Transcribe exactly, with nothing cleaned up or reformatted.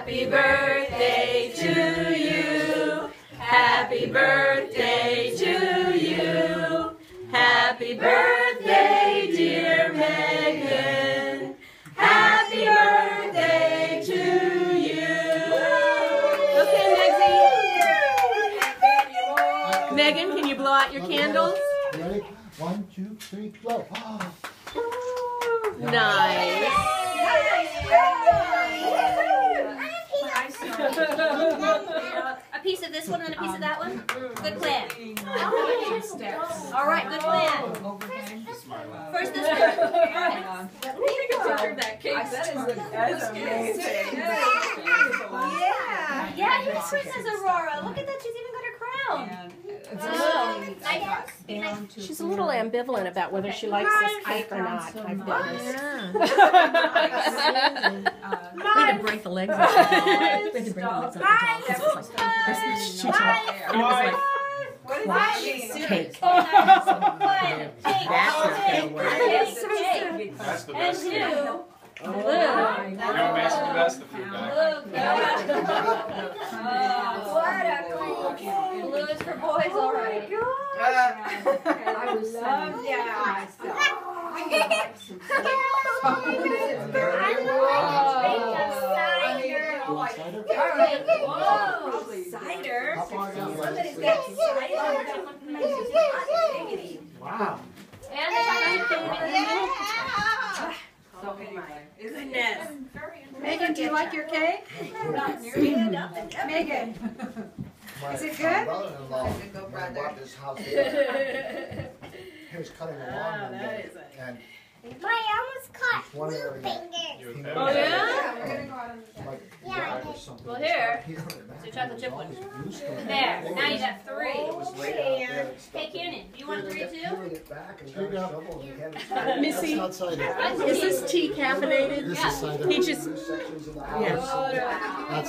Happy birthday to you. Happy birthday to you. Happy birthday, dear Megan. Happy birthday to you. Okay, Megsy. Megan, can you blow out your candles? Ready? One, two, three, blow. Oh. Nice. A piece of this one and a piece of that one? Good plan. All right, good plan. First this one. That cake. That is amazing. Yeah. Yeah, here's Princess Aurora. Look at that, she's even got her crown. She's a little ambivalent about whether she likes this cake or not. I've noticed. We had to break the legs off the doll. We had to break the legs off the doll because it was like this huge and it was like cake. That's That's not gonna work. That's the And best two. thing. Blue. You know, Mason, that's the food guy. What a cool. Blue is for boys, all right. I was love that. Whoa, cider. Somebody's got cider. Wow. And the chocolate. So anyway, Goodness. Megan, do you like your cake? Megan, is it good? Brother-in-law, when I bought this house, he was cutting a lawn one day, and My arm was caught. one Blue area, fingers. he Oh, went, yeah? We're gonna go out on the like, Yeah, drive or something. Well, here, He hurt it back, it's a chocolate chip and one. all this blue stuff. There, now you got three. It was laid out there and stuff. Hey, Cannon, do you want three too? Peeling it back and got a shovel and he had it. Missy, That's not cider. is this tea caffeinated? This is cider. He just- Sections of the house. Yeah. That's